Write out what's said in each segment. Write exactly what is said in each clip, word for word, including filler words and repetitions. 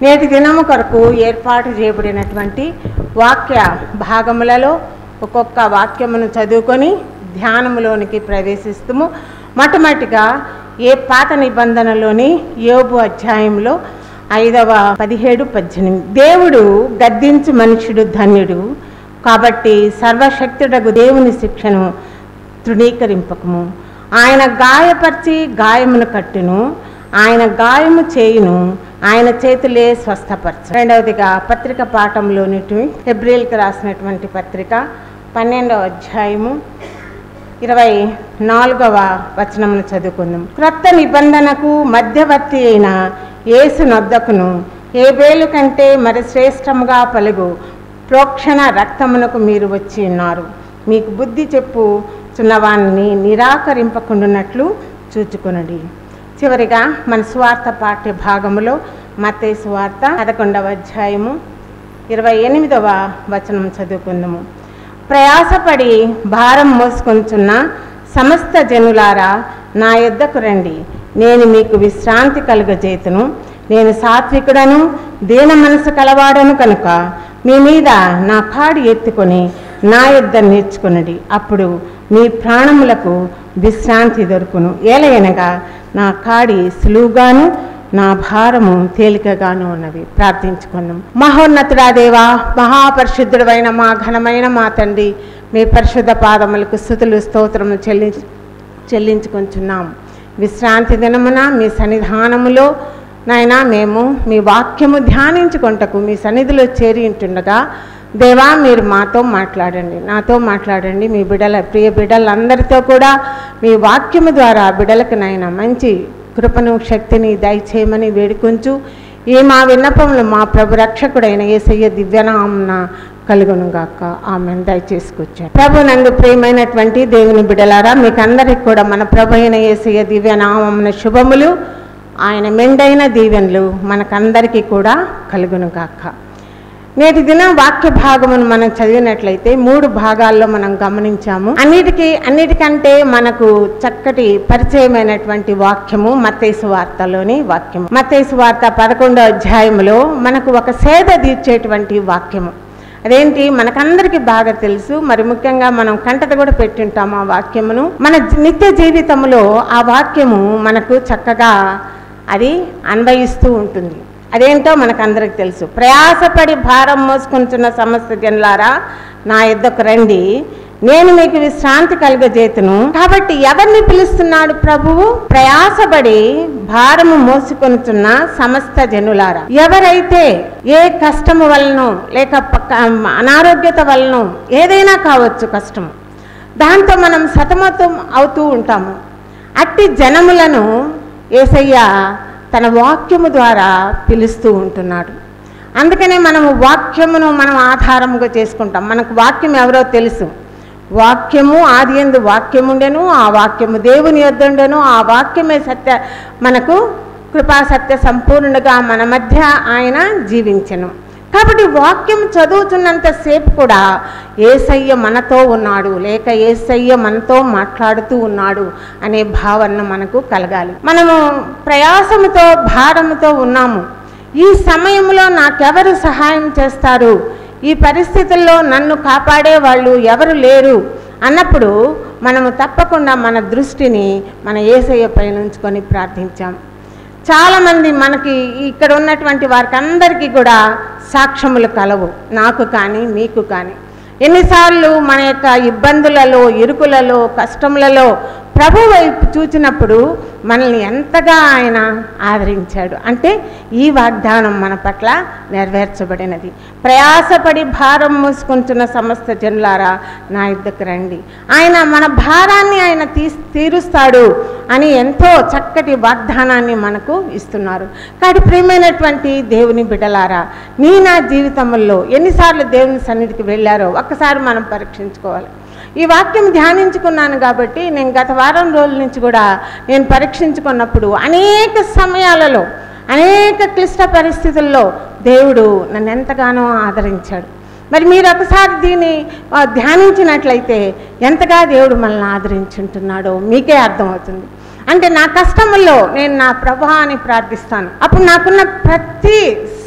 నేటి దినము కొరకు ఏర్పాటు చేయబడినటువంటి వాక్య భాగములలో ఒక్కొక్క వాక్యమును చదువుకొని ధ్యానములోనికి ప్రవేశిస్తాము. మొట్టమొదటిగా ఏ పాత నిబంధనలోని యోబు అధ్యాయంలో ఐదవ పదిహేడు పద్దెనిమిది. దేవుడు గద్దించు మనుషుడు ధన్యుడు, కాబట్టి సర్వశక్తుడగు దేవుని శిక్షను తృణీకరింపకము. ఆయన గాయపరిచి గాయమును కట్టును, ఆయన గాయము చేయును, ఆయన చేతులే స్వస్థపరచు. రెండవదిగా పత్రిక పాఠంలోని హెబ్రీయులకు రాసినటువంటి పత్రిక పన్నెండవ అధ్యాయము ఇరవై నాలుగవ వచనమును చదువుకుందాం. క్రొత్త నిబంధనకు మధ్యవర్తి అయిన యేసు నొద్దకును హేబేలు కంటే మరి శ్రేష్టముగా పలుగు ప్రోక్షణ రక్తమునకు మీరు వచ్చి ఉన్నారు. మీకు బుద్ధి చెప్పు చున్నవాన్ని నిరాకరింపకుండానట్లు చూచుకొనండి. చివరిగా మన సువార్త పాఠ్య భాగములో మత్తయి సువార్త పదకొండవ అధ్యాయము ఇరవై ఎనిమిదవ వచనం చదువుకుందాము. ప్రయాసపడి భారం మోసుకొంచున్న సమస్త జనులారా నా యొద్దకు రండి, నేను మీకు విశ్రాంతి కలుగజేతును. నేను సాత్వికుడను దీన మనసు కలవాడను కనుక మీ మీద నా కాడి ఎత్తుకొని నా యొద్ద నేర్చుకొనండి, అప్పుడు మీ ప్రాణములకు విశ్రాంతి దొరుకును. ఏలయనగా నా కాడి సులువుగాను నా భారము తేలికగాను ఉన్నవి. ప్రార్థించుకున్నాం. మహోన్నతుడా దేవా, మహాపరిశుద్ధుడైన మా ఘనమైన మా తండ్రి, మీ పరిశుద్ధ పాదములకు స్తుతులు స్తోత్రము చెల్లి చెల్లించుకుంటున్నాం. విశ్రాంతి దినమున మీ సన్నిధానములో నాయనా మేము మీ వాక్యము ధ్యానించుకుంటకు మీ సన్నిధిలో చేరి ఉంటుండగా దేవా మీరు మాతో మాట్లాడండి, నాతో మాట్లాడండి. మీ బిడ్డల ప్రియ బిడ్డలందరితో కూడా మీ వాక్యము ద్వారా బిడ్డలకు నాయన మంచి కృపను శక్తిని దయచేయమని వేడుకొంచు. ఈ మా విన్నపములు మా ప్రభు రక్షకుడైన యేసయ్య దివ్యనామమున కలుగునుగాక. ఆమెను దయచేసుకొచ్చారు. ప్రభు నందు ప్రియమైనటువంటి దేవుని బిడ్డలారా, మీకు అందరికి కూడా మన ప్రభు అయిన యేసయ్య దివ్యనామమున శుభములు, ఆయన మెండైన దీవెనలు మనకందరికీ కూడా కలుగునుగాక. నేటి దిన వాక్య భాగమును మనం చదివినట్లయితే మూడు భాగాల్లో మనం గమనించాము. అన్నిటికీ అన్నిటికంటే మనకు చక్కటి పరిచయమైనటువంటి వాక్యము మత్తయి సువార్తలోని వాక్యము. మత్తయి సువార్త పదకొండో అధ్యాయములో మనకు ఒక సేద తీర్చేటువంటి వాక్యము. అదేంటి మనకందరికీ బాగా తెలుసు, మరి ముఖ్యంగా మనం కంటత కూడా పెట్టింటాము ఆ వాక్యమును. మన నిత్య జీవితంలో ఆ వాక్యము మనకు చక్కగా అది అన్వయిస్తూ ఉంటుంది. అదేంటో మనకందరికి తెలుసు. ప్రయాసపడి భారం మోసుకుంటున్న సమస్త జనులారా నా యొద్దకు రండి, నేను మీకు విశ్రాంతి కలుగజేతును. కాబట్టి ఎవరిని పిలుస్తున్నాడు ప్రభువు? ప్రయాసపడి భారము మోసుకొనుచున్న సమస్త జనులారా. ఎవరైతే ఏ కష్టము వలన లేక అనారోగ్యత వలన ఏదైనా కావచ్చు కష్టము, దాంతో మనం సతమతం అవుతూ ఉంటాము. అట్టి జనములను యేసయ్య తన వాక్యము ద్వారా పిలుస్తూ ఉంటున్నాడు. అందుకనే మనము వాక్యమును మనం ఆధారముగా చేసుకుంటాం. మనకు వాక్యం ఎవరో తెలుసు. వాక్యము ఆది యందు వాక్యముండెను, ఆ వాక్యము దేవుని యొద్ద ఉండెను, ఆ వాక్యమే సత్య మనకు కృపా సత్య సంపూర్ణుడుగా మన మధ్య ఆయన జీవించెను. కాబట్టి వాక్యం చదువుతున్నంతసేపు కూడా యేసయ్య మనతో ఉన్నాడు, లేక యేసయ్య మనతో మాట్లాడుతూ ఉన్నాడు అనే భావన మనకు కలగాలి. మనము ప్రయాసముతో భారముతో ఉన్నాము. ఈ సమయంలో నాకెవరు సహాయం చేస్తారు, ఈ పరిస్థితుల్లో నన్ను కాపాడే వాళ్ళు ఎవరు లేరు అన్నప్పుడు మనము తప్పకుండా మన దృష్టిని మన యేసయ్య పైన ఉంచుకొని ప్రార్థించాం. చాలామంది మనకి ఇక్కడ ఉన్నటువంటి వారికి అందరికీ కూడా సాక్ష్యములు కలవు, నాకు కానీ మీకు కానీ. ఎన్నిసార్లు మన యొక్క ఇబ్బందులలో, ఇరుకులలో, కష్టములలో ప్రభు వైపు చూచినప్పుడు మనల్ని ఎంతగా ఆయన ఆదరించాడు. అంటే ఈ వాగ్దానం మన పట్ల నెరవేర్చబడినది. ప్రయాసపడి భారం మోసుకుంటున్న సమస్త జనులారా నా యొద్దకు రండి, ఆయన మన భారాన్ని ఆయన తీ తీరుస్తాడు అని ఎంతో చక్కటి వాగ్దానాన్ని మనకు ఇస్తున్నారు. కాబట్టి ప్రియమైనటువంటి దేవుని బిడ్డలారా, నీ నా జీవితంలో ఎన్నిసార్లు దేవుని సన్నిధికి వెళ్ళారో ఒక్కసారి మనం పరీక్షించుకోవాలి. ఈ వాక్యం ధ్యానించుకున్నాను కాబట్టి నేను గత వారం రోజుల నుంచి కూడా నేను పరీక్షించుకున్నప్పుడు అనేక సమయాలలో అనేక క్లిష్ట పరిస్థితుల్లో దేవుడు నన్ను ఎంతగానో ఆదరించాడు. మరి మీరు ఒకసారి దీన్ని ధ్యానించినట్లయితే ఎంతగా దేవుడు మనల్ని ఆదరించుంటున్నాడో మీకే అర్థమవుతుంది. అంటే నా కష్టముల్లో నేను నా ప్రభువాని ప్రార్థిస్తాను, అప్పుడు నాకున్న ప్రతి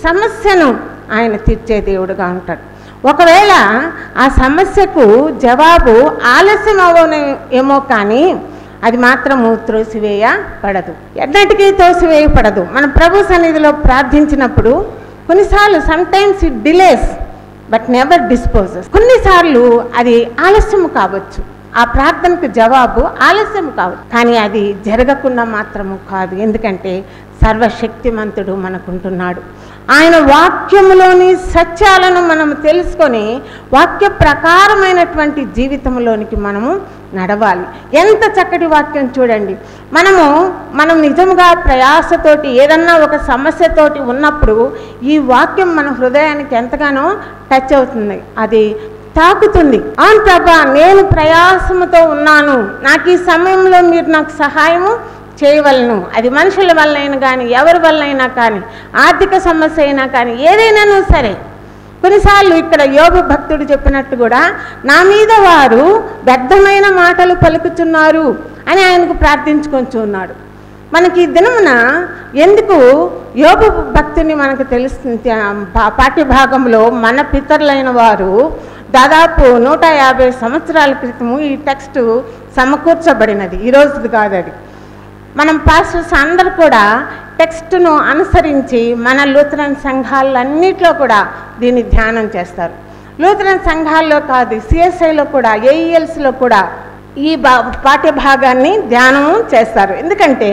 సమస్యను ఆయన తీర్చే దేవుడుగా ఉంటాడు. ఒకవేళ ఆ సమస్యకు జవాబు ఆలస్యం అవ్వనే ఏమో కానీ అది మాత్రము త్రోసివేయబడదు, ఎన్నటికీ త్రోసివేయబడదు. మనం ప్రభు సన్నిధిలో ప్రార్థించినప్పుడు కొన్నిసార్లు sometimes it delays but never disposes. కొన్నిసార్లు అది ఆలస్యం కావచ్చు, ఆ ప్రార్థనకు జవాబు ఆలస్యం కావచ్చు, కానీ అది జరగకుండా మాత్రము కాదు. ఎందుకంటే సర్వశక్తిమంతుడు మనకుంటున్నాడు. ఆయన వాక్యములోని సత్యాలను మనం తెలుసుకొని వాక్య ప్రకారమైనటువంటి జీవితంలోనికి మనము నడవాలి. ఎంత చక్కటి వాక్యం చూడండి. మనము మనం నిజంగా ప్రయాసతోటి ఏదన్నా ఒక సమస్యతోటి ఉన్నప్పుడు ఈ వాక్యం మన హృదయానికి ఎంతగానో టచ్ అవుతుంది, అది తాకుతుంది. అవును ప్రభా, నేను ప్రయాసముతో ఉన్నాను, నాకు ఈ సమయంలో మీరు నాకు సహాయము చేయవలను. అది మనుషుల వల్లైనా కానీ ఎవరి వల్లైనా కానీ, ఆర్థిక సమస్య అయినా కానీ, ఏదైనాను సరే. కొన్నిసార్లు ఇక్కడ యోబు భక్తుడు చెప్పినట్టు కూడా నా మీద వారు వ్యర్థమైన మాటలు పలుకుతున్నారు అని ఆయనకు ప్రార్థించుకొని ఉన్నాడు. మనకి ఈ దినమున ఎందుకు యోబు భక్తుని మనకు తెలుస్తుంది. పాఠ్యభాగంలో మన పితరులైన వారు దాదాపు నూట యాభై సంవత్సరాల క్రితము ఈ టెక్స్ట్ సమకూర్చబడినది, ఈరోజుది కాదు అది. మనం పాస్టర్స్ అందరూ కూడా టెక్స్ట్ను అనుసరించి మన లూథరన్ సంఘాలన్నింటిలో కూడా దీన్ని ధ్యానం చేస్తారు. లూథరన్ సంఘాల్లో కాదు, సిఎస్ఐలో కూడా, ఏఈఎల్స్లో కూడా ఈ బా పాఠ్య భాగాన్ని ధ్యానం చేస్తారు. ఎందుకంటే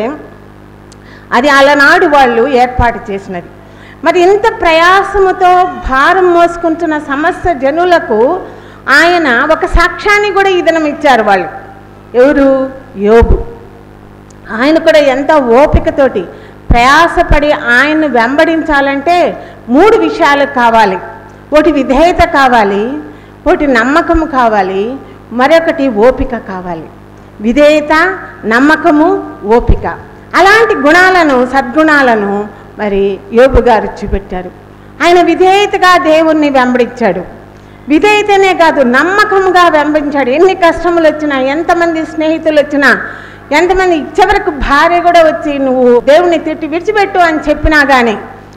అది అలనాడు వాళ్ళు ఏర్పాటు చేసినది. మరి ఇంత ప్రయాసముతో భారం మోసుకుంటున్న సమస్త జనులకు ఆయన ఒక సాక్ష్యాన్ని కూడా ఈ దినం ఇచ్చారు. వాళ్ళు ఎవరు? యోబు. ఆయన కూడా ఎంత ఓపికతోటి ప్రయాసపడి ఆయన్ను వెంబడించాలంటే మూడు విషయాలు కావాలి. ఒకటి విధేయత కావాలి, ఒకటి నమ్మకము కావాలి, మరొకటి ఓపిక కావాలి. విధేయత, నమ్మకము, ఓపిక, అలాంటి గుణాలను సద్గుణాలను మరి యోబు గారు చూపెట్టారు. ఆయన విధేయతగా దేవుణ్ణి వెంబడించాడు. విధేయతనే కాదు, నమ్మకంగా వెంబడించాడు. ఎన్ని కష్టములు వచ్చినా, ఎంతమంది స్నేహితులు వచ్చినా, ఎంతమంది చివరకు భార్య కూడా వచ్చి నువ్వు దేవుణ్ణి తిట్టి విడిచిపెట్టు అని చెప్పినా కానీ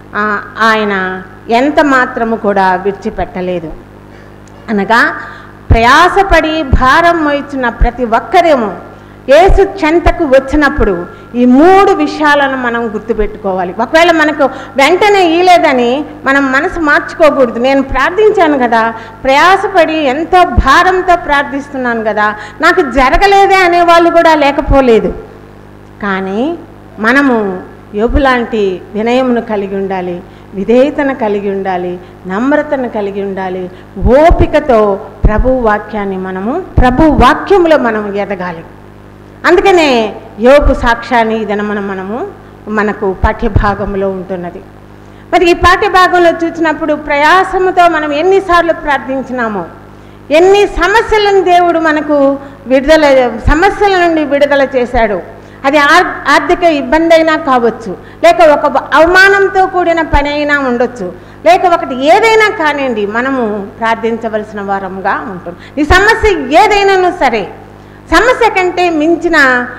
ఆయన ఎంత మాత్రము కూడా విడిచిపెట్టలేదు. అనగా ప్రయాసపడి భారం మోయించిన ప్రతి ఒక్కరేమో యేసు చెంతకు వచ్చినప్పుడు ఈ మూడు విషయాలను మనం గుర్తుపెట్టుకోవాలి. ఒకవేళ మనకు వెంటనే ఇలేదని మనం మనసు మార్చుకోకూడదు. నేను ప్రార్థించాను కదా, ప్రయాసపడి ఎంతో భారంతో ప్రార్థిస్తున్నాను కదా, నాకు జరగలేదే అనేవాళ్ళు కూడా లేకపోలేదు. కానీ మనము యోబు లాంటి వినయమును కలిగి ఉండాలి, విధేయతను కలిగి ఉండాలి, నమ్రతను కలిగి ఉండాలి, ఓపికతో ప్రభు వాక్యాన్ని మనము ప్రభు వాక్యములో మనం ఎదగాలి. అందుకనే యోబు సాక్ష్యాన్ని ఇదనమన మనము మనకు పాఠ్యభాగంలో ఉంటున్నది. మరి ఈ పాఠ్యభాగంలో చూసినప్పుడు ప్రయాసముతో మనం ఎన్నిసార్లు ప్రార్థించినామో, ఎన్ని సమస్యలను దేవుడు మనకు విడుదల సమస్యల నుండి విడుదల చేశాడు. అది ఆర్థిక ఇబ్బంది అయినా కావచ్చు, లేక ఒక అవమానంతో కూడిన పని అయినా ఉండొచ్చు, లేక ఒకటి ఏదైనా కానివ్వండి, మనము ప్రార్థించవలసిన వారముగా ఉంటుంది. ఈ సమస్య ఏదైనాను సరే, సమస్య కంటే మించిన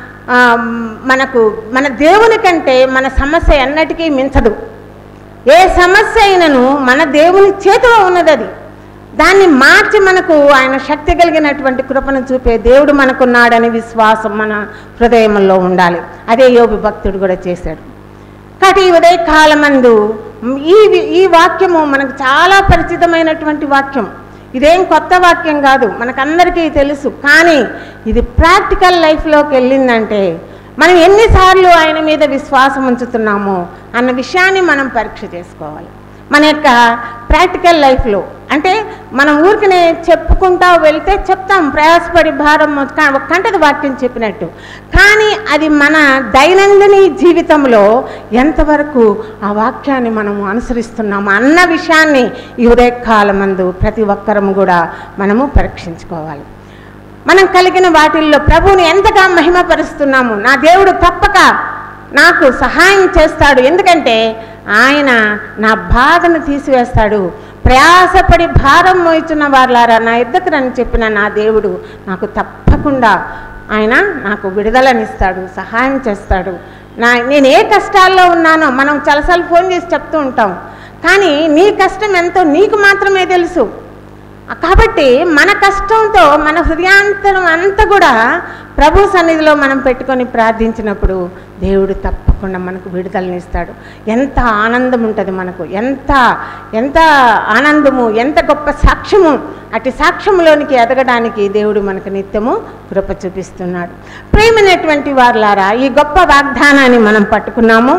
మనకు మన దేవుని కంటే మన సమస్య ఎన్నటికీ మించదు. ఏ సమస్య అయినను మన దేవుని చేతిలో ఉన్నది. అది దాన్ని మార్చి మనకు ఆయన శక్తి కలిగినటువంటి కృపను చూపే దేవుడు మనకున్నాడని విశ్వాసం మన హృదయంలో ఉండాలి. అదే యోబు భక్తుడు కూడా చేశాడు. కాబట్టి ఈ ఉదయకాలమందు ఈ ఈ వాక్యము మనకు చాలా పరిచితమైనటువంటి వాక్యం. ఇదేం కొత్త వాక్యం కాదు, మనకందరికీ తెలుసు. కానీ ఇది ప్రాక్టికల్ లైఫ్లోకి వెళ్ళిందంటే మనం ఎన్నిసార్లు ఆయన మీద విశ్వాసం ఉంచుతున్నామో అన్న విషయాన్ని మనం పరీక్ష చేసుకోవాలి. మన యొక్క ప్రాక్టికల్ లైఫ్లో అంటే మనం ఊరికనే చెప్పుకుంటా వెళ్తే చెప్తాం ప్రయాసపడి భారం ఒక కంటది వాక్యం చెప్పినట్టు, కానీ అది మన దైనందిన జీవితంలో ఎంతవరకు ఆ వాక్యాన్ని మనము అనుసరిస్తున్నాము అన్న విషయాన్ని ఈ ఉదయకాలమందు ప్రతి ఒక్కరము కూడా మనము పరీక్షించుకోవాలి. మనం కలిగిన వాటిల్లో ప్రభువుని ఎంతగా మహిమపరుస్తున్నాము. నా దేవుడు తప్పక నాకు సహాయం చేస్తాడు, ఎందుకంటే ఆయన నా బాధను తీసివేస్తాడు. ప్రయాసపడి భారం మోయిచున్న వారులారా నా ఎద్దకు రని చెప్పిన నా దేవుడు నాకు తప్పకుండా ఆయన నాకు విడుదలనిస్తాడు, సహాయం చేస్తాడు. నా నేను ఏ కష్టాల్లో ఉన్నానో మనం చాలాసార్లు ఫోన్ చేసి చెప్తూ ఉంటాం, కానీ నీ కష్టం ఎంతో నీకు మాత్రమే తెలుసు. కాబట్టి మన కష్టంతో మన హృదయాంతరం అంతా కూడా ప్రభు సన్నిధిలో మనం పెట్టుకొని ప్రార్థించినప్పుడు దేవుడు తప్పకుండా మనకు విడుదలనిస్తాడు. ఎంత ఆనందం ఉంటుంది మనకు, ఎంత ఎంత ఆనందము, ఎంత గొప్ప సాక్ష్యము. అటు సాక్ష్యంలోనికి ఎదగడానికి దేవుడు మనకు నిత్యము కృప చూపిస్తున్నాడు. ప్రేమైనటువంటి వారులారా, ఈ గొప్ప వాగ్దానాన్ని మనం పట్టుకున్నాము.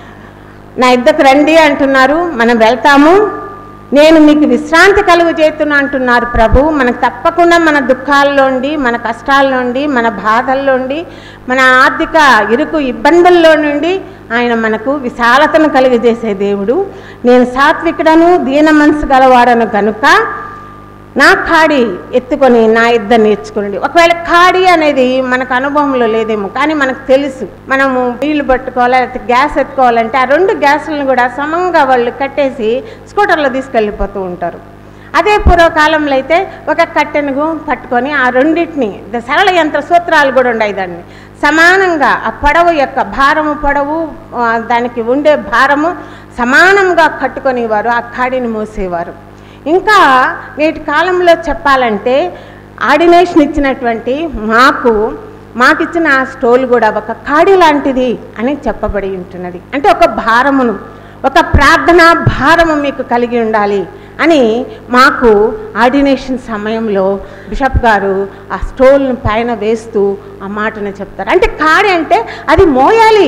నా ఇద్దరికి రండి అంటున్నారు, మనం వెళ్తాము. నేను మీకు విశ్రాంతి కలుగు చేస్తున్నా అంటున్నారు ప్రభు. మనకు తప్పకుండా మన దుఃఖాల్లోండి, మన కష్టాల్లోండి, మన బాధల్లోండి, మన ఆర్థిక ఇరుకు ఇబ్బందుల్లో నుండి ఆయన మనకు విశాలతను కలిగజేసే దేవుడు. నేను సాత్వికుడను, దీన మనసు గలవాడను కనుక నా కాడి ఎత్తుకొని నా ఇద్దరు నేర్చుకోండి. ఒకవేళ కాడి అనేది మనకు అనుభవంలో లేదేమో, కానీ మనకు తెలుసు. మనము నీళ్లు పట్టుకోవాలి, లేకపోతే గ్యాస్ ఎత్తుకోవాలంటే ఆ రెండు గ్యాసులను కూడా సమంగా వాళ్ళు కట్టేసి స్కూటర్లో తీసుకెళ్ళిపోతూ ఉంటారు. అదే పూర్వకాలంలో అయితే ఒక కట్టెను పట్టుకొని ఆ రెండింటిని, సరళ యంత్ర సూత్రాలు కూడా ఉన్నాయి, దాన్ని సమానంగా ఆ పొడవు యొక్క భారము, పొడవు దానికి ఉండే భారము సమానంగా కట్టుకొని వారు ఆ కాడిని మోసేవారు. ఇంకా నేటి కాలంలో చెప్పాలంటే ఆర్డినేషన్ ఇచ్చినటువంటి మాకు మాకిచ్చిన ఆ స్టోల్ కూడా ఒక కాడి లాంటిది అని చెప్పబడి ఉంటున్నది. అంటే ఒక భారమును, ఒక ప్రార్థనా భారము మీకు కలిగి ఉండాలి అని మాకు ఆర్డినేషన్ సమయంలో బిషప్ గారు ఆ స్టోల్ను పైన వేస్తూ ఆ మాటను చెప్తారు. అంటే కాడి అంటే అది మోయాలి.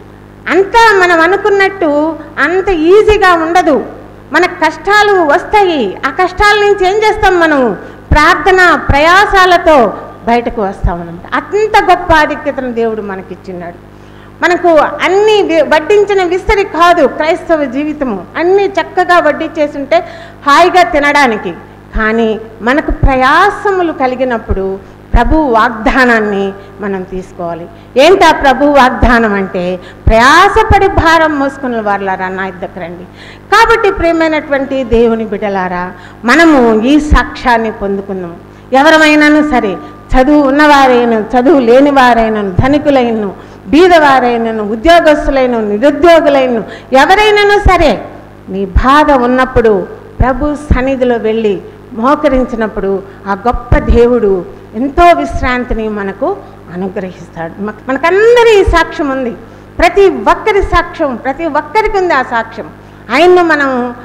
అంతా మనం అనుకున్నట్టు అంత ఈజీగా ఉండదు. మన కష్టాలు వస్తాయి. ఆ కష్టాల నుంచి ఏం చేస్తాం, మనం ప్రార్థన ప్రయాసాలతో బయటకు వస్తామన్నమాట. అంత గొప్ప ఆధిక్యతను దేవుడు మనకిచ్చిన్నాడు. మనకు అన్నీ వడ్డించిన విస్తరి కాదు క్రైస్తవ జీవితము. అన్నీ చక్కగా వడ్డించేస్తుంటే హాయిగా తినడానికి. కానీ మనకు ప్రయాసములు కలిగినప్పుడు ప్రభు వాగ్దానాన్ని మనం తీసుకోవాలి. ఏంటా ప్రభు వాగ్దానం అంటే, ప్రయాసపడి భారం మోసుకున్న వారులారా నా ఇద్దరికి రండి. కాబట్టి ప్రియమైనటువంటి దేవుని బిడ్డలారా, మనము ఈ సాక్ష్యాన్ని పొందుకుందాం. ఎవరమైనాను సరే, చదువు ఉన్నవారైనా, చదువు లేని వారైనను, ధనికులైనను, బీదవారైనను, ఉద్యోగస్తులైన, నిరుద్యోగులైన, ఎవరైనాను సరే, నీ బాధ ఉన్నప్పుడు ప్రభు సన్నిధిలో వెళ్ళి మోకరించినప్పుడు ఆ గొప్ప దేవుడు ఎంతో విశ్రాంతిని మనకు అనుగ్రహిస్తాడు. మనకందరి ఈ సాక్ష్యం ఉంది. ప్రతి ఒక్కరి సాక్ష్యం, ప్రతి ఒక్కరికి ఉంది ఆ సాక్ష్యం. ఆయన్ను మనం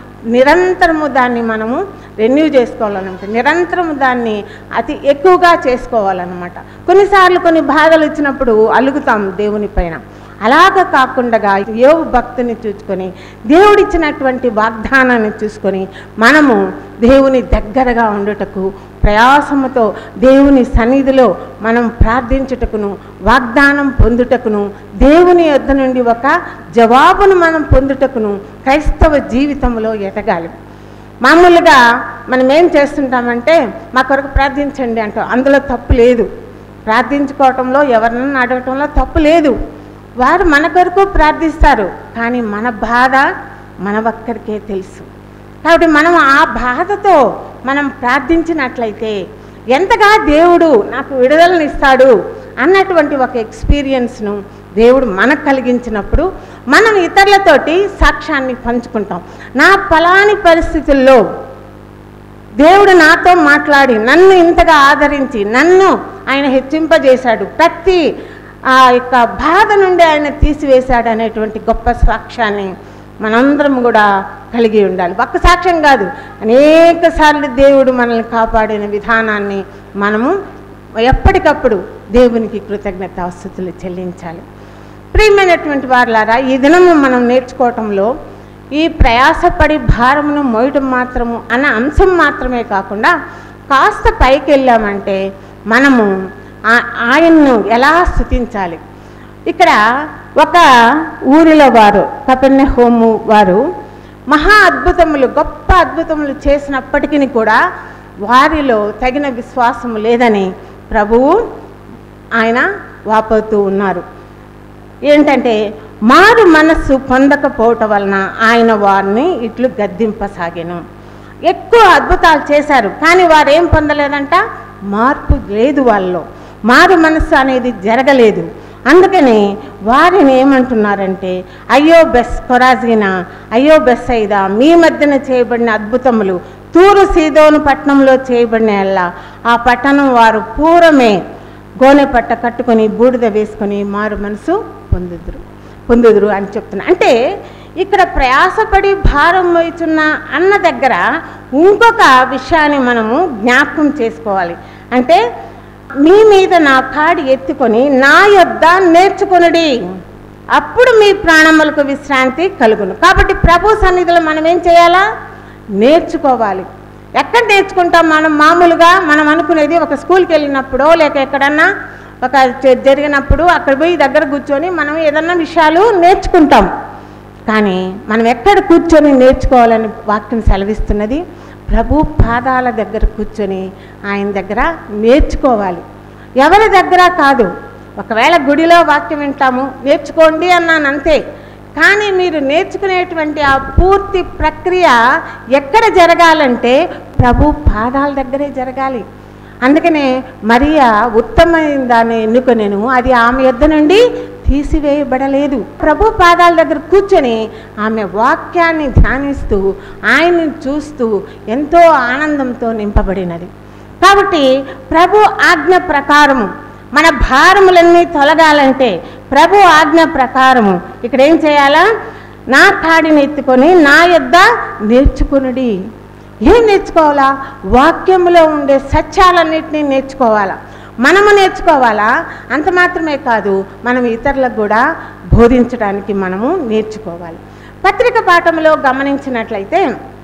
నిరంతరము దాన్ని మనము రెన్యూ చేసుకోవాలన్నమాట. నిరంతరము దాన్ని అతి ఎక్కువగా చేసుకోవాలన్నమాట. కొన్నిసార్లు కొన్ని బాధలు ఇచ్చినప్పుడు అలుగుతాం దేవుని పైన. అలాగ కాకుండా యోబు భక్తిని చూసుకొని, దేవుడిచ్చినటువంటి వాగ్దానాన్ని చూసుకొని మనము దేవుని దగ్గరగా ఉండుటకు, ప్రయాసముతో దేవుని సన్నిధిలో మనం ప్రార్థించుటకును, వాగ్దానం పొందుటకును, దేవుని యొద్ద నుండి ఒక జవాబును మనం పొందుటకును క్రైస్తవ జీవితంలో ఎదగాలి. మామూలుగా మనం ఏం చేస్తుంటామంటే, మా కొరకు ప్రార్థించండి అంటాం. అందులో తప్పు లేదు. ప్రార్థించుకోవటంలో, ఎవరినైనా అడగటంలో తప్పు లేదు. వారు మన కొరకు ప్రార్థిస్తారు, కానీ మన బాధ మన ఒక్కరికే తెలుసు. కాబట్టి మనం ఆ బాధతో మనం ప్రార్థించినట్లయితే ఎంతగా దేవుడు నాకు విడుదలనిస్తాడు అన్నటువంటి ఒక ఎక్స్పీరియన్స్ను దేవుడు మనకు కలిగించినప్పుడు మనం ఇతరులతోటి సాక్ష్యాన్ని పంచుకుంటాం. నా ఫలాని పరిస్థితుల్లో దేవుడు నాతో మాట్లాడి నన్ను ఇంతగా ఆదరించి నన్ను ఆయన హెచ్చింపజేశాడు, ప్రతి ఆ యొక్క బాధ నుండి ఆయన తీసివేశాడు అనేటువంటి గొప్ప సాక్ష్యాన్ని మనందరం కూడా కలిగి ఉండాలి. ఒక్క సాక్ష్యం కాదు, అనేక సార్లు దేవుడు మనల్ని కాపాడిన విధానాన్ని మనము ఎప్పటికప్పుడు దేవునికి కృతజ్ఞతాస్తుతులు చెల్లించాలి. ప్రియమైనటువంటి వారులారా, ఈ దినము మనం నేర్చుకోవటంలో ఈ ప్రయాసపడి భారమును మోయటం మాత్రము అన్న అంశం మాత్రమే కాకుండా, కాస్త పైకి వెళ్ళామంటే మనము ఆయన్ను ఎలా స్తుతించాలి. ఇక్కడ ఒక ఊరిలో వారు, కపెర్నహూము వారు మహా అద్భుతములు, గొప్ప అద్భుతములు చేసినప్పటికీ కూడా వారిలో తగిన విశ్వాసము లేదని ప్రభువు ఆయన వాపోతూ ఉన్నారు. ఏంటంటే, మారు మనస్సు పొందకపోవటం వలన ఆయన వారిని ఇట్లు గద్దింపసాగాను. ఎక్కువ అద్భుతాలు చేశారు, కానీ వారు ఏం పొందలేదంట, మార్పు లేదు వాళ్ళలో, మారు మనస్సు అనేది జరగలేదు. అందుకని వారిని ఏమంటున్నారంటే, అయ్యో బెస్ కొరాజీనా, అయ్యో బెస్ అయిదా, మీ మధ్యన చేయబడిన అద్భుతములు తూరు సీదోను పట్టణంలో చేయబడిన ఎల్లా ఆ పట్టణం వారు పూర్వమే గోనె పట్ట కట్టుకొని బూడిద వేసుకొని మారు మనసు పొందుదురు పొందుదురు అని చెప్తున్నా. అంటే ఇక్కడ ప్రయాసపడి భారం వహిస్తున్న అన్న దగ్గర ఇంకొక విషయాన్ని మనము జ్ఞాపకం చేసుకోవాలి. అంటే మీ మీద నా కాడి ఎత్తుకొని నా యొద్ద నేర్చుకొనుడి, అప్పుడు మీ ప్రాణములకు విశ్రాంతి కలుగును. కాబట్టి ప్రభు సన్నిధిలో మనం ఏం చేయాలా? నేర్చుకోవాలి. ఎక్కడ నేర్చుకుంటాం? మనం మామూలుగా మనం అనుకునేది ఒక స్కూల్కి వెళ్ళినప్పుడో లేక ఎక్కడన్నా ఒక జరిగినప్పుడు అక్కడ పోయి దగ్గర కూర్చొని మనం ఏదన్నా విషయాలు నేర్చుకుంటాం. కానీ మనం ఎక్కడ కూర్చొని నేర్చుకోవాలని వాక్యం సెలవిస్తున్నది? ప్రభు పాదాల దగ్గర కూర్చొని ఆయన దగ్గర నేర్చుకోవాలి. ఎవరి దగ్గర కాదు. ఒకవేళ గుడిలో వాక్యం వింటాము, నేర్చుకోండి అన్నాను అంతే. కానీ మీరు నేర్చుకునేటువంటి ఆ పూర్తి ప్రక్రియ ఎక్కడ జరగాలంటే ప్రభు పాదాల దగ్గరే జరగాలి. అందుకనే మరియా ఉత్తమమైన దాన్ని ఎన్నుకొనెను, అది ఆమె యొద్ద నుండి తీసివేయబడలేదు. ప్రభు పాదాల దగ్గర కూర్చొని ఆమె వాక్యాన్ని ధ్యానిస్తూ ఆయన్ని చూస్తూ ఎంతో ఆనందంతో నింపబడినది. కాబట్టి ప్రభు ఆజ్ఞ ప్రకారము మన భారములన్నీ తొలగాలంటే ప్రభు ఆజ్ఞ ప్రకారము ఇక్కడ ఏం చేయాలా? నా కాడిని ఎత్తుకొని నా యొద్ద నేర్చుకునుడి. ఏం నేర్చుకోవాలా? వాక్యములో ఉండే సత్యాలన్నింటినీ నేర్చుకోవాలా. మనము నేర్చుకోవాలా? అంత మాత్రమే కాదు, మనం ఇతరులకు కూడా బోధించడానికి మనము నేర్చుకోవాలి. పత్రిక పాఠంలో గమనించినట్లయితే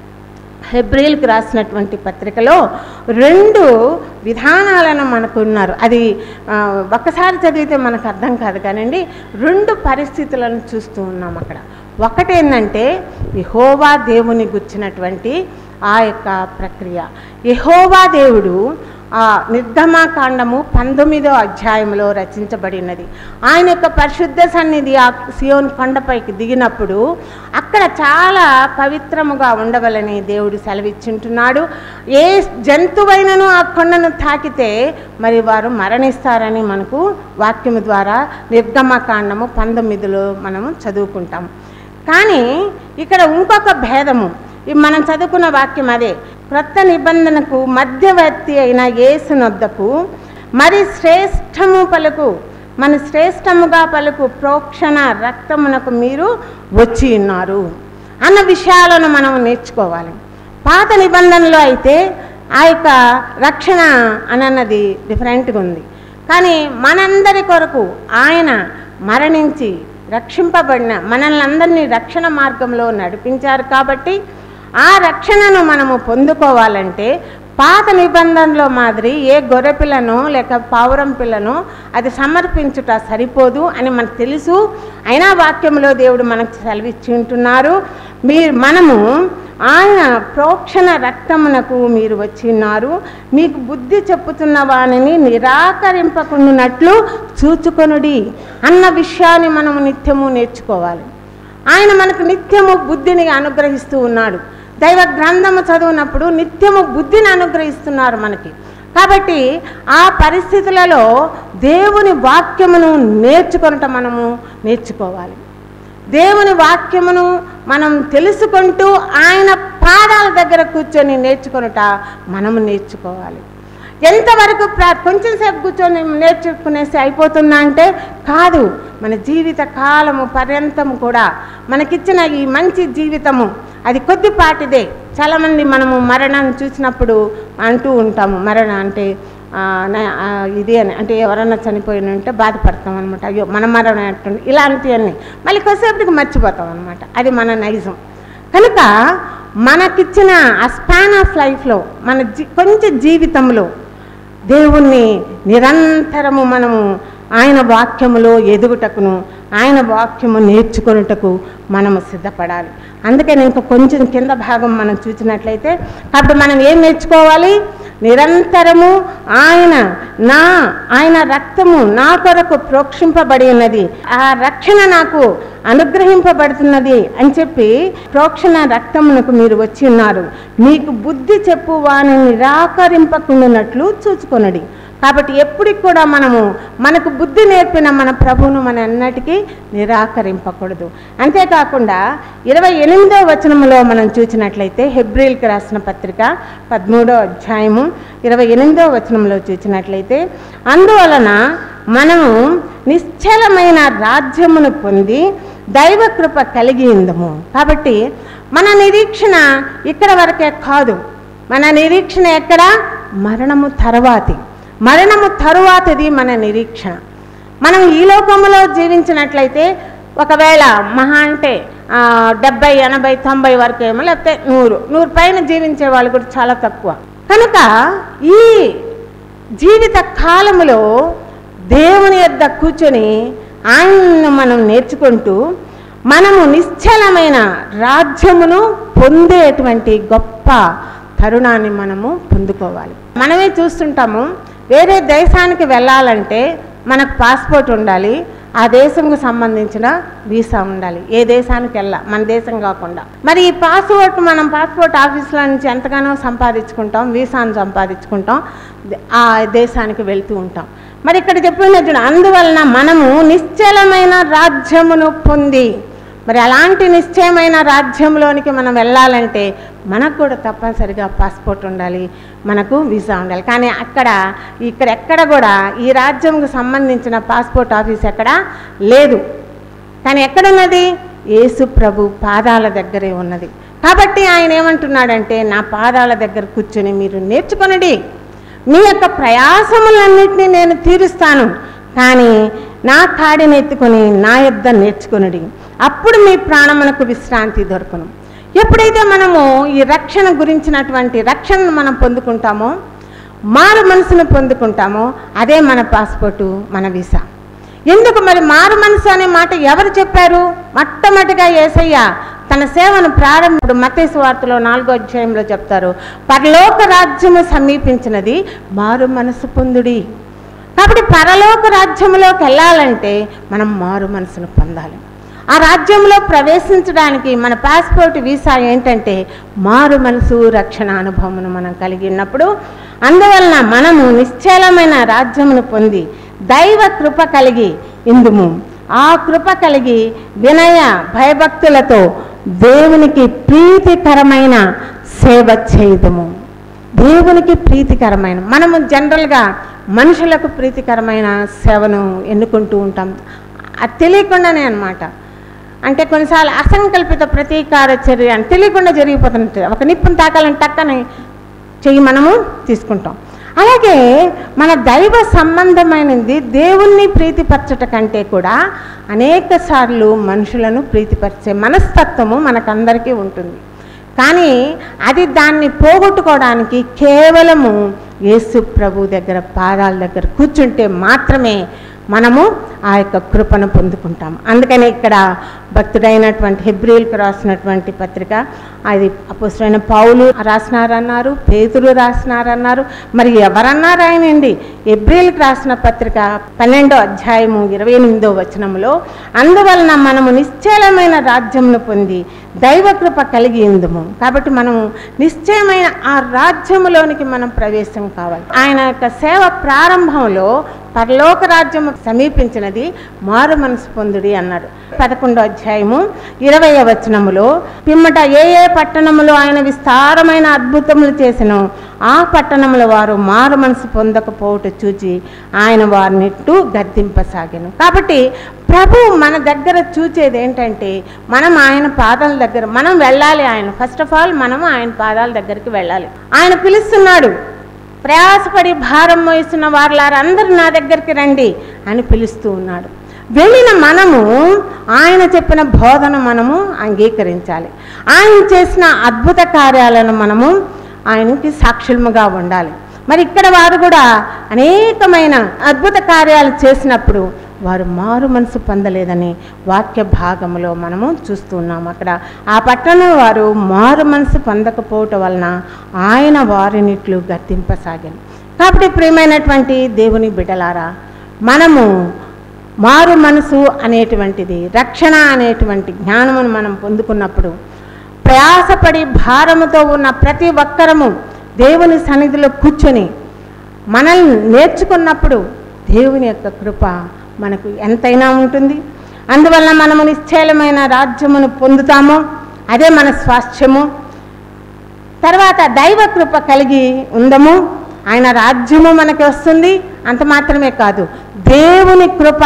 హెబ్రీలకు రాసినటువంటి పత్రికలో రెండు విధానాలను మనకు ఉన్నారు. అది ఒక్కసారి చదివితే మనకు అర్థం కాదు కానండి, రెండు పరిస్థితులను చూస్తూ ఉన్నాం అక్కడ. ఒకటేంటంటే యెహోవా దేవుని గుర్చినటువంటి ఆ యొక్క ప్రక్రియ. యెహోవా దేవుడు ఆ నిర్గమాకాండము పంతొమ్మిదో అధ్యాయంలో రచించబడినది. ఆయన యొక్క పరిశుద్ధ సన్నిధి ఆ సియోన్ కొండపైకి దిగినప్పుడు అక్కడ చాలా పవిత్రముగా ఉండవలని దేవుడు సెలవిచ్చుంటున్నాడు. ఏ జంతువైనను ఆ కొండను తాకితే మరి వారు మరణిస్తారని మనకు వాక్యము ద్వారా నిర్గమాకాండము పంతొమ్మిదిలో మనము చదువుకుంటాం. కానీ ఇక్కడ ఇంకొక భేదము, మనం చదువుకున్న వాక్యం అదే. క్రొత్త నిబంధనకు మధ్యవర్తి అయిన యేసునొద్దకు మరి శ్రేష్టము పలుకు, మన శ్రేష్టముగా పలుకు ప్రోక్షణ రక్తమునకు మీరు వచ్చి ఉన్నారు అన్న విషయాలను మనం నేర్చుకోవాలి. పాత నిబంధనలో అయితే ఆ యొక్క రక్షణ అనన్నది డిఫరెంట్గా ఉంది. కానీ మనందరి కొరకు ఆయన మరణించి రక్షింపబడిన మనల్ని అందరినీ రక్షణ మార్గంలో నడిపించారు. కాబట్టి ఆ రక్షణను మనము పొందుకోవాలంటే పాత నిబంధనలో మాదిరి ఏ గొర్రె పిల్లను లేక పావురం పిల్లను అది సమర్పించుట సరిపోదు అని మనకు తెలుసు. అయినా వాక్యంలో దేవుడు మనకు సెలవిచ్చి ఉంటున్నారు, మీరు మనము ఆయన ప్రోక్షణ రక్తమునకు మీరు వచ్చి ఉన్నారు, మీకు బుద్ధి చెప్పుతున్న వానిని నిరాకరింపకున్నట్లు చూచుకొనుడి అన్న విషయాన్ని మనము నిత్యము నేర్చుకోవాలి. ఆయన మనకు నిత్యము బుద్ధిని అనుగ్రహిస్తూ ఉన్నాడు. దైవ గ్రంథము చదివినప్పుడు నిత్యము బుద్ధిని అనుగ్రహిస్తున్నారు మనకి. కాబట్టి ఆ పరిస్థితులలో దేవుని వాక్యమును నేర్చుకొనట మనము నేర్చుకోవాలి. దేవుని వాక్యమును మనం తెలుసుకుంటూ ఆయన పాదాల దగ్గర కూర్చొని నేర్చుకొనుట మనము నేర్చుకోవాలి. ఎంతవరకు ప్రా కొంచెం సేపు కూర్చొని నేర్చుకునేసి అయిపోతుందా అంటే కాదు. మన జీవిత కాలము పర్యంతము కూడా మనకిచ్చిన ఈ మంచి జీవితము అది కొద్దిపాటిదే. చాలామంది మనము మరణాన్ని చూసినప్పుడు అంటూ ఉంటాము, మరణం అంటే ఇది అని, అంటే ఎవరన్నా చనిపోయిన ఉంటే బాధపడతాం అనమాట. అయ్యో మన మరణం అంటుంది, ఇలాంటివన్నీ మళ్ళీ కొద్దిసేపటికి మర్చిపోతాం అనమాట. అది మన నైజం. కనుక మనకిచ్చిన ఆ స్పాన్ ఆఫ్ లైఫ్లో మన జీ కొంచెం జీవితంలో దేవుణ్ణి నిరంతరము మనము ఆయన వాక్యములో ఎదుగుటకును ఆయన వాక్యము నేర్చుకొనుటకు మనము సిద్ధపడాలి. అందుకని ఇంకా కొంచెం కింద భాగం మనం చూసినట్లయితే కాబట్టి మనం ఏం నేర్చుకోవాలి? నిరంతరము ఆయన నా ఆయన రక్తము నా కొరకు ప్రోక్షింపబడి ఉన్నది, ఆ రక్షణ నాకు అనుగ్రహింపబడుతున్నది అని చెప్పి ప్రోక్షణ రక్తమునకు మీరు వచ్చి ఉన్నారు, మీకు బుద్ధి చెప్పు వాని నిరాకరింపకుండానట్లు చూచుకొనడి. కాబట్టి ఎప్పటికి కూడా మనము మనకు బుద్ధి నేర్పిన మన ప్రభువును మన అన్నిటికీ నిరాకరింపకూడదు. అంతేకాకుండా ఇరవై ఎనిమిదో వచనంలో మనం చూసినట్లయితే హెబ్రీయులకు రాసిన పత్రిక పదమూడో అధ్యాయము ఇరవై ఎనిమిదో వచనంలో చూసినట్లయితే, అందువలన మనము నిశ్చలమైన రాజ్యమును పొంది దైవ కృప కలిగి ఉందము. కాబట్టి మన నిరీక్షణ ఇక్కడ వరకే కాదు, మన నిరీక్షణ ఎక్కడ? మరణము తరువాతి మరణము తరువాతది మన నిరీక్షణ. మనం ఈ లోకంలో జీవించినట్లయితే ఒకవేళ మహా అంటే డెబ్బై ఎనభై తొంభై వరకు ఏమో, లేకపోతే నూరు నూరు పైన జీవించే వాళ్ళు కూడా చాలా తక్కువ. కనుక ఈ జీవిత కాలములో దేవుని యొద్ద కూర్చొని ఆయనను మనం నేర్చుకుంటూ మనము నిశ్చలమైన రాజ్యమును పొందేటువంటి గొప్ప తరుణాన్ని మనము పొందుకోవాలి. మనమే చూస్తుంటాము, వేరే దేశానికి వెళ్ళాలంటే మనకు పాస్పోర్ట్ ఉండాలి, ఆ దేశంకు సంబంధించిన వీసా ఉండాలి. ఏ దేశానికి వెళ్ళా మన దేశం కాకుండా. మరి ఈ పాస్పోర్ట్ మనం పాస్పోర్ట్ ఆఫీసుల నుంచి ఎంతగానో సంపాదించుకుంటాం, వీసాను సంపాదించుకుంటాం, ఆ దేశానికి వెళ్తూ ఉంటాం. మరి ఇక్కడ చెప్పినట్టు అందువలన మనము నిశ్చలమైన రాజ్యమును పొంది, మరి అలాంటి నిశ్చయమైన రాజ్యంలోనికి మనం వెళ్ళాలంటే మనకు కూడా తప్పనిసరిగా పాస్పోర్ట్ ఉండాలి, మనకు వీసా ఉండాలి. కానీ అక్కడ ఇక్కడ ఎక్కడ కూడా ఈ రాజ్యంకు సంబంధించిన పాస్పోర్ట్ ఆఫీస్ ఎక్కడ లేదు. కానీ ఎక్కడున్నది? యేసు ప్రభు పాదాల దగ్గరే ఉన్నది. కాబట్టి ఆయన ఏమంటున్నాడంటే, నా పాదాల దగ్గర కూర్చొని మీరు నేర్చుకొనండి, మీ యొక్క ప్రయాసములన్నింటినీ నేను తీరుస్తాను, కానీ నా కాడిని ఎత్తుకొని నా యొద్ద నేర్చుకొనుడి, అప్పుడు మీ ప్రాణమునకు విశ్రాంతి దొరకను. ఎప్పుడైతే మనము ఈ రక్షణ గురించినటువంటి రక్షణను మనం పొందుకుంటామో, మారు మనసును పొందుకుంటామో, అదే మన పాస్పోర్టు, మన వీసా. ఎందుకు మరి మారు మనసు అనే మాట ఎవరు చెప్పారు? మొట్టమొదటిగా యేసయ్య తన సేవను ప్రారంభించు మత్తయి సువార్తలో నాలుగో అధ్యాయంలో చెప్తారు, పరలోక రాజ్యము సమీపించినది, మారు మనసు పొందుడి. కాబట్టి పరలోక రాజ్యంలోకి వెళ్ళాలంటే మనం మారు మనసును పొందాలి. ఆ రాజ్యంలో ప్రవేశించడానికి మన పాస్పోర్ట్ వీసా ఏంటంటే మారు మనసు రక్షణ అనుభవమును మనం కలిగి ఉన్నప్పుడు, అందువలన మనము నిశ్చలమైన రాజ్యమును పొంది దైవ కృప కలిగి ఇందుము. ఆ కృప కలిగి వినయ భయభక్తులతో దేవునికి ప్రీతికరమైన సేవ చేయుదుము. దేవునికి ప్రీతికరమైన, మనము జనరల్గా మనుషులకు ప్రీతికరమైన సేవను ఎన్నుకుంటూ ఉంటాం, అది తెలియకుండానే అన్నమాట. అంటే కొన్నిసార్లు అసంకల్పిత ప్రతీకార చర్య అని తెలియకుండా జరిగిపోతుంటుంది. ఒక నిప్పును తాకాలని టక్కని చెయ్యి మనము తీసుకుంటాం. అలాగే మన దైవ సంబంధమైనది దేవుణ్ణి ప్రీతిపరచట కంటే కూడా అనేక సార్లు మనుషులను ప్రీతిపరిచే మనస్తత్వము మనకందరికీ ఉంటుంది. కానీ అది దాన్ని పోగొట్టుకోవడానికి కేవలము యేసు ప్రభు దగ్గర పాదాల దగ్గర కూర్చుంటే మాత్రమే మనము ఆ యొక్క కృపను పొందుకుంటాం. అందుకని ఇక్కడ భక్తుడైనటువంటి హెబ్రీయులకు రాసినటువంటి పత్రిక, అది అపోస్తలుడైన పౌలు రాసినారన్నారు, పేతురు రాసినారన్నారు, మరి ఎవరన్నారు ఆయనండి? హెబ్రీయులకు రాసిన పత్రిక పన్నెండో అధ్యాయము ఇరవై ఎనిమిదో వచనంలో, అందువలన మనము నిశ్చలమైన రాజ్యమును పొంది దైవ కృప కలిగి ఉందుము. కాబట్టి మనము నిశ్చయమైన ఆ రాజ్యములోనికి మనం ప్రవేశం కావాలి. ఆయన యొక్క సేవ ప్రారంభంలో పరలోక రాజ్యము సమీపించినది, మారు మనసు పొందుడి అన్నాడు. పదకొండో అధ్యాయము ఇరవై వచనములో, పిమ్మట ఏ ఏ పట్టణములో ఆయన విస్తారమైన అద్భుతములు చేసెను, ఆ పట్టణముల వారు మారు మనసు పొందకపోవట చూచి ఆయన వారినిట్టు గద్దింపసాగాను. కాబట్టి ప్రభు మన దగ్గర చూచేది ఏంటంటే, మనం ఆయన పాదాల దగ్గర మనం వెళ్ళాలి. ఆయన ఫస్ట్ ఆఫ్ ఆల్ మనము ఆయన పాదాల దగ్గరికి వెళ్ళాలి. ఆయన పిలుస్తున్నాడు, ప్రయాసపడి భారం మోయిస్తున్న వారులారా అందరూ నా దగ్గరికి రండి అని పిలుస్తూ ఉన్నాడు. వెళ్ళిన మనము ఆయన చెప్పిన బోధన మనము అంగీకరించాలి. ఆయన చేసిన అద్భుత కార్యాలను మనము ఆయనకి సాక్షులుగా ఉండాలి. మరి ఇక్కడ వారు కూడా అనేకమైన అద్భుత కార్యాలు చేసినప్పుడు వారు మారు మనసు పొందలేదని వాక్య భాగంలో మనము చూస్తున్నాము. అక్కడ ఆ పట్టణం వారు మారు మనసు పొందకపోవటం వలన ఆయన వారినిట్లు గద్దింపసాగాను. కాబట్టి ప్రియమైనటువంటి దేవుని బిడ్డలారా, మనము మారు మనసు అనేటువంటిది, రక్షణ అనేటువంటి జ్ఞానమును మనం పొందుకున్నప్పుడు ప్రయాసపడి భారముతో ఉన్న ప్రతి ఒక్కరము దేవుని సన్నిధిలో కూర్చొని మనల్ని నేర్చుకున్నప్పుడు దేవుని యొక్క కృప మనకు ఎంతైనా ఉంటుంది. అందువల్ల మనము నిశ్చలమైన రాజ్యమును పొందుతాము, అదే మన స్వాస్థ్యము. తర్వాత దైవ కృప కలిగి ఉందము, ఆయన రాజ్యము మనకి వస్తుంది. అంత మాత్రమే కాదు, దేవుని కృప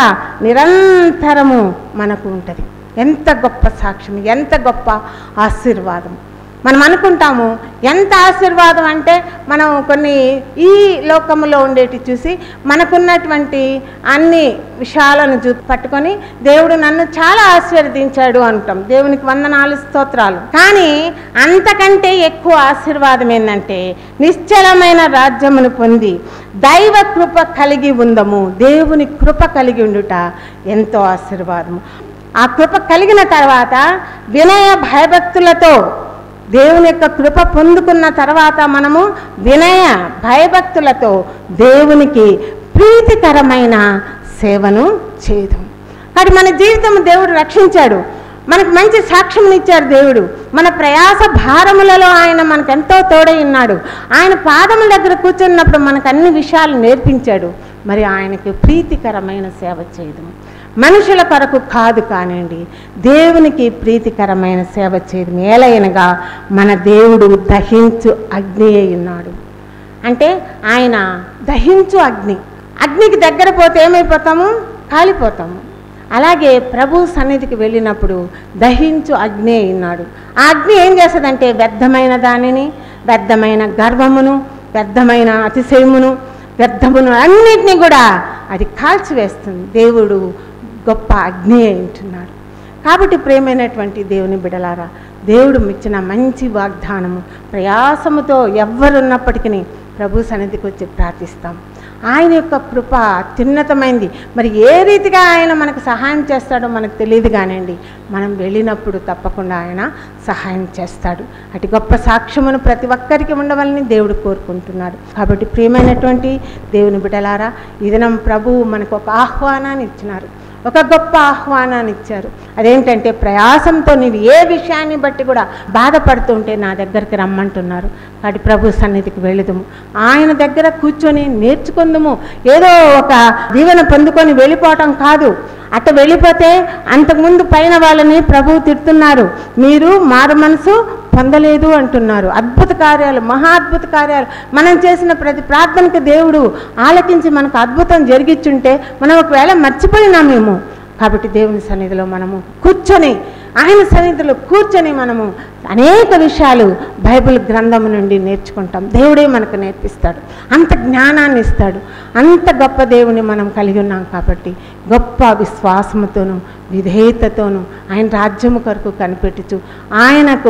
నిరంతరము మనకు ఉంటుంది. ఎంత గొప్ప సాక్ష్యం, ఎంత గొప్ప ఆశీర్వాదం. మనం అనుకుంటాము ఎంత ఆశీర్వాదం అంటే, మనం కొన్ని ఈ లోకములో ఉండేటి చూసి మనకున్నటువంటి అన్ని విషయాలను చూ పట్టుకొని దేవుడు నన్ను చాలా ఆశీర్వదించాడు అంటాం. దేవునికి వందనాలు, స్తోత్రాలు. కానీ అంతకంటే ఎక్కువ ఆశీర్వాదం ఏంటంటే, నిశ్చలమైన రాజ్యమును పొంది దైవ కృప కలిగి ఉందము. దేవుని కృప కలిగి ఉండుట ఎంతో ఆశీర్వాదము. ఆ కృప కలిగిన తర్వాత వినయ భయభక్తులతో, దేవుని యొక్క కృప పొందుకున్న తర్వాత మనము వినయ భయభక్తులతో దేవునికి ప్రీతికరమైన సేవను చేయదు. కాబట్టి మన జీవితం దేవుడు రక్షించాడు, మనకు మంచి సాక్ష్యం ఇచ్చారు దేవుడు. మన ప్రయాస భారములలో ఆయన మనకు ఎంతో తోడై ఉన్నాడు. ఆయన పాదముల దగ్గర కూర్చున్నప్పుడు మనకు అన్ని విషయాలు నేర్పించాడు. మరి ఆయనకి ప్రీతికరమైన సేవ చేయదు, మనుషుల కొరకు కాదు కానివ్వండి, దేవునికి ప్రీతికరమైన సేవ చేయదు. ఏలయనగా మన దేవుడు దహించు అగ్ని అయి ఉన్నాడు. అంటే ఆయన దహించు అగ్ని. అగ్నికి దగ్గర పోతే ఏమైపోతాము? కాలిపోతాము. అలాగే ప్రభు సన్నిధికి వెళ్ళినప్పుడు దహించు అగ్ని అయి ఉన్నాడు. ఆ అగ్ని ఏం చేస్తుందంటే, వ్యర్థమైన దానిని, వ్యర్థమైన గర్వమును, వ్యర్థమైన అతిశయమును, వ్యర్థమును అన్నిటినీ కూడా అది కాల్చివేస్తుంది. దేవుడు గొప్ప అగ్ని అయి ఉంటున్నాడు. కాబట్టి ప్రేమైనటువంటి దేవుని బిడలారా, దేవుడు ఇచ్చిన మంచి వాగ్దానము ప్రయాసముతో ఎవ్వరున్నప్పటికీ ప్రభు సన్నిధికి వచ్చి ప్రార్థిస్తాం. ఆయన యొక్క కృప అత్యున్నతమైంది. మరి ఏ రీతిగా ఆయన మనకు సహాయం చేస్తాడో మనకు తెలియదు కానివ్వండి, మనం వెళ్ళినప్పుడు తప్పకుండా ఆయన సహాయం చేస్తాడు. అటు గొప్ప సాక్ష్యమును ప్రతి ఒక్కరికి ఉండవాలని దేవుడు కోరుకుంటున్నాడు. కాబట్టి ప్రియమైనటువంటి దేవుని బిడ్డలారా, ఈ దినం ప్రభువు మనకు ఒక ఆహ్వానాన్ని ఇచ్చినారు, ఒక గొప్ప ఆహ్వానాన్ని ఇచ్చారు. అదేంటంటే, ప్రయాసంతో నీవు ఏ విషయాన్ని బట్టి కూడా బాధపడుతుంటే నా దగ్గరికి రమ్మంటున్నారు. కాబట్టి ప్రభు సన్నిధికి వెళుదుము, ఆయన దగ్గర కూర్చొని నేర్చుకుందుము. ఏదో ఒక దీవెన పొందుకొని వెళ్ళిపోవటం కాదు. అట్ట వెళ్ళిపోతే అంతకుముందు పైన వాళ్ళని ప్రభువు తిడుతున్నారు, మీరు మారు మనసు పొందలేదు అంటున్నారు. అద్భుత కార్యాలు, మహా అద్భుత కార్యాలు మనం చేసిన ప్రతి ప్రార్థనకు దేవుడు ఆలకించి మనకు అద్భుతం జరిగిచ్చుంటే మనం ఒకవేళ మర్చిపోయినామేమో. కాబట్టి దేవుని సన్నిధిలో మనము కూర్చొని, ఆయన సన్నిధిలో కూర్చొని మనము అనేక విషయాలు బైబిల్ గ్రంథము నుండి నేర్చుకుంటాం. దేవుడే మనకు నేర్పిస్తాడు, అంత జ్ఞానాన్ని ఇస్తాడు. అంత గొప్ప దేవుని మనం కలిగి ఉన్నాం. కాబట్టి గొప్ప విశ్వాసముతోనూ విధేయతతోనూ ఆయన రాజ్యము కొరకు కనిపెట్టుచు, ఆయనకు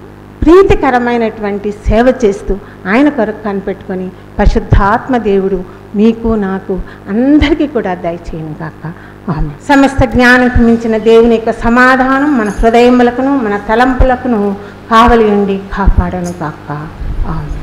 ప్రీతికరమైనటువంటి సేవ చేస్తూ ఆయన కొరకు కనిపెట్టుకొని పరిశుద్ధాత్మ దేవుడు మీకు నాకు అందరికీ కూడా దయచేయను గాక. ఆమేన్. సమస్త జ్ఞానంకు మించిన దేవుని యొక్క సమాధానం మన హృదయములకును మన తలంపులకును కావలి ఉండి కాపాడను గాక. ఆమేన్.